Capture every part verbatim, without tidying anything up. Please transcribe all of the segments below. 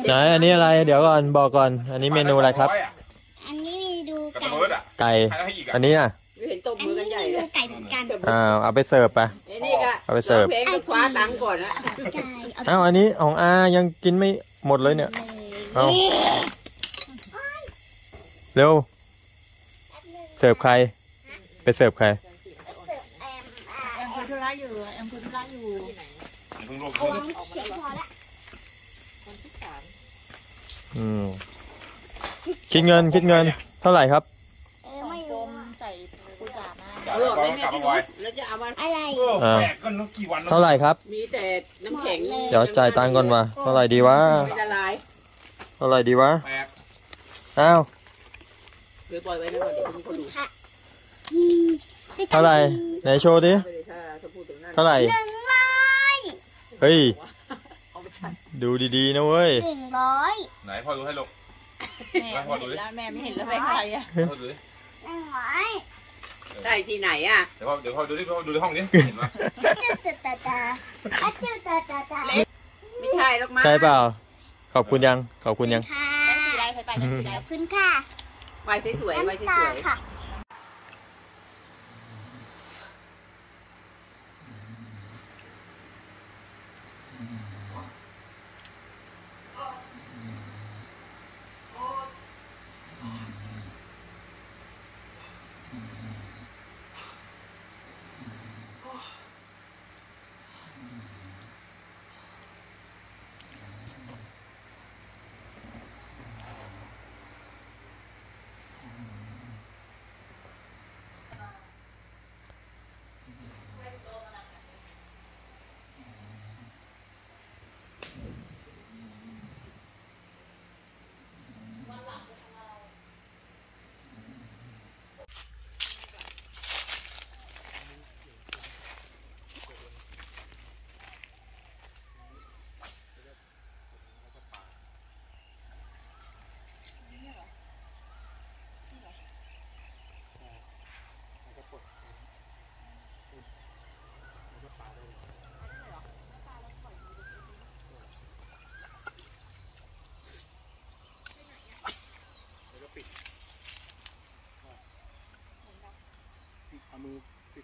ไหนอันนี้อะไรเดี๋ยวก่อนบอกก่อนอันนี้เมนูอะไรครับอันนี้มีดูไก่ไก่อันนี้อ่ะเห็นตบมือกันใหญ่เลยไก่เหมือนกันอ้าวเอาไปเสิร์ฟไปเอาไปเสิร์ฟเพลงก็คว้าตังก่อนนะอ้าวอันนี้ของอายังกินไม่หมดเลยเนี่ยเอาเร็วเสิร์ฟใครไปเสิร์ฟใครแอมคุยธุระอยู่แอมคุยธุระอยู่เอาวางเสียงพอละอืมคิดเงินคิดเงินเท่าไหร่ครับเออไม่รู้ใส่กุหลาบนะเอาหลอดไม่แม่ที่นู้นแล้วจะเอามาอะไรเท่าไหร่ครับมีแต่น้ำแข็งเดี๋ยวจ่ายตังค์ก่อนมาเท่าไหร่ดีวะไม่ละลายเท่าไหร่ดีวะอ้าวเดี๋ยวปล่อยไว้นะก่อนเดี๋ยวคุณก็ดูเท่าไหร่ไหนโชว์ดิเท่าไหร่หนึ่งร้อยเฮ้ยดูดีๆนะเว้ยหนึ่งร้อยไหนพ่อดูให้ลูกแม่ไม่เห็นแล้วแม่ไม่เห็นแล้วแม่ใครอ่ะพ่อดูดิหนึ่งร้อยได้ที่ไหนอ่ะเดี๋ยวพ่อเดี๋ยวพ่อดูดิพ่อดูในห้องนี้เห็นไหมจุดตาตาจุดตาตาตาไม่ใช่หรอกมั้งใช่เปล่าขอบคุณยังขอบคุณยังค่ะสีอะไรใครไปสีอะไรขอบคุณค่ะไว้สวยๆไว้สวยๆค่ะมือปิด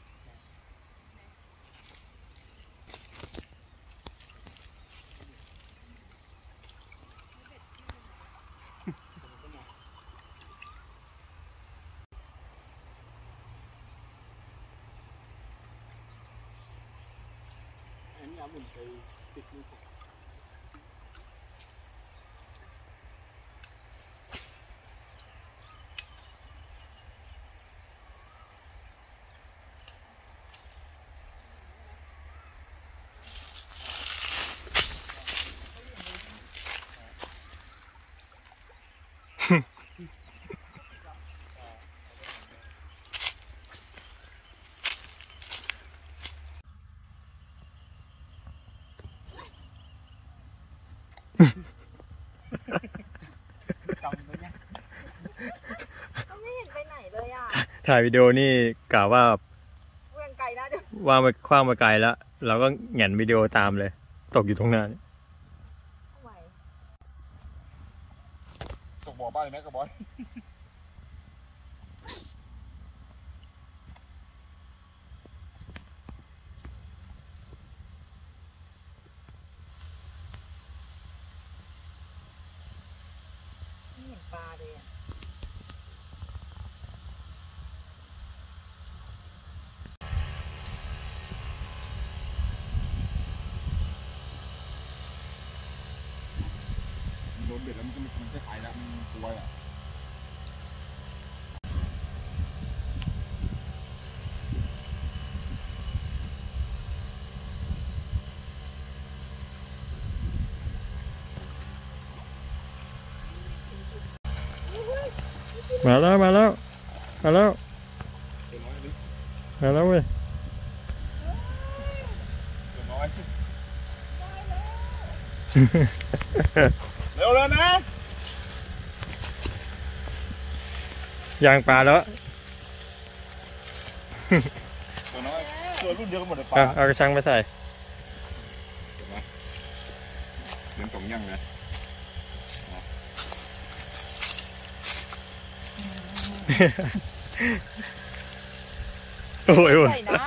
อันนี้เอาหมุนไปติดมือไม่เห็นไปไหนเลยอ่ะถ่ายวิดีโอนี่กล่าวว่าเวียงไกลแล้วเดี๋ยวว่างไปคว้างไปไกลแล้วเราก็แหง่นวิดีโอตามเลยตกอยู่ตรงนั้นตกบ่อบ้านเลยไหมกระบอยปลาเลยอ่ะโดนเบ็ดแล้วมันก็มันจะหายแล้วมันกลัวอ่ะมาแล้วมาแล้วมาแล้วมาแล้วเว้ยเร็วเลยนะยางปลาแล้วตัวน้อยตัวรุ่นเดียวกันหมดเลยปลาเอากระชังไปใส่เห็นไหมเห็นสองย่างเลยโอ้ยโอ้ยใส่นะ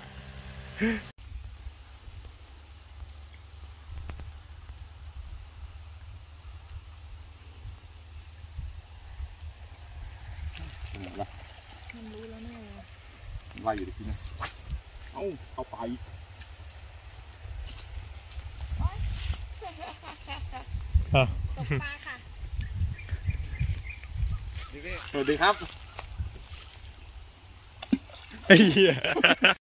มันรู้แล้วแน่เลยไล่อยู่ดิพี่นะเอ้าเอาไปอ่ะตกปลาค่ะสวัสดีครับไอ้เหี้ย